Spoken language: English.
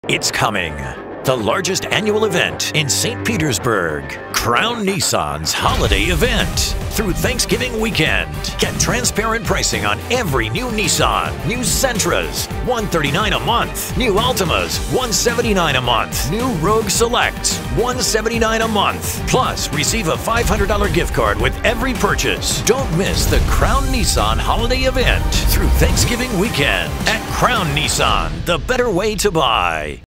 It's coming. The largest annual event in St. Petersburg. Crown Nissan's holiday event. Through Thanksgiving weekend, get transparent pricing on every new Nissan. New Sentras, $139 a month. New Altimas, $179 a month. New Rogue Selects, $179 a month. Plus, receive a $500 gift card with every purchase. Don't miss the Crown Nissan holiday event through Thanksgiving weekend at Crown Nissan, the better way to buy.